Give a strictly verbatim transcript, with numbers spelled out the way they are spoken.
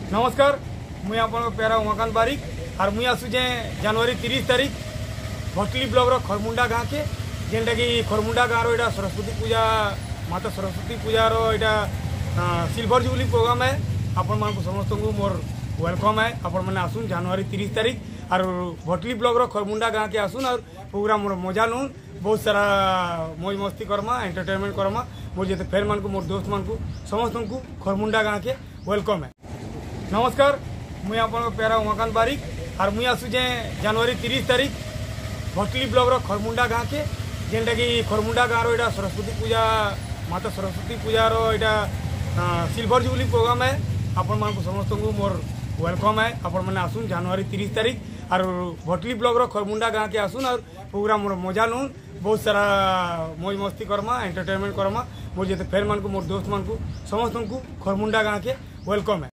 नमस्कार मुई आप प्यारा उमाकांत बारिक और मुई आसुचे जनवरी तीस तारीख भटली ब्लॉक रो खरमुंडा गाँव के जेनटा कि खरमुंडा गाँव रो सरस्वती पूजा माता सरस्वती पूजा रो इटा सिल्वर जुबली प्रोग्राम है। आपण मान समस्त को मोर वेलकम है। आपण मैंने आसुन जनवरी तीस तारीख और भटली ब्लॉक रो खरमुंडा गाँव के आसुन और प्रोग्राम मोर मजा नुन बहुत सारा मौज मस्ती करमा एंटरटेनमेंट करमा मोर जिते फेर मान को मोर दोस्त मान को समस्त को खरमुंडा गाँव के वेलकम है। नमस्कार मुई आप प्यारा उमाकांत बारिक और मुई आसुचे जनवरी तीस तारीख भटली ब्लॉक रो खरमुंडा गाँव के जेनटा कि खरमुंडा गाँव रो सरस्वती पूजा माता सरस्वती पूजा रो इटा सिल्वर जुबली प्रोग्राम है। आपण मान समस्त को मोर वेलकम है। आपण मैंने आसुन जनवरी तीस तारीख और भटली ब्लॉक रो खरमुंडा गाँव के आसुन और प्रोग्राम मोर मजा नुन बहुत सारा मौज मस्ती करमा एंटरटेनमेंट करमा मोर जिते फेर मान को मोर दोस्त मान को समस्त को खरमुंडा गाँव के वेलकम है।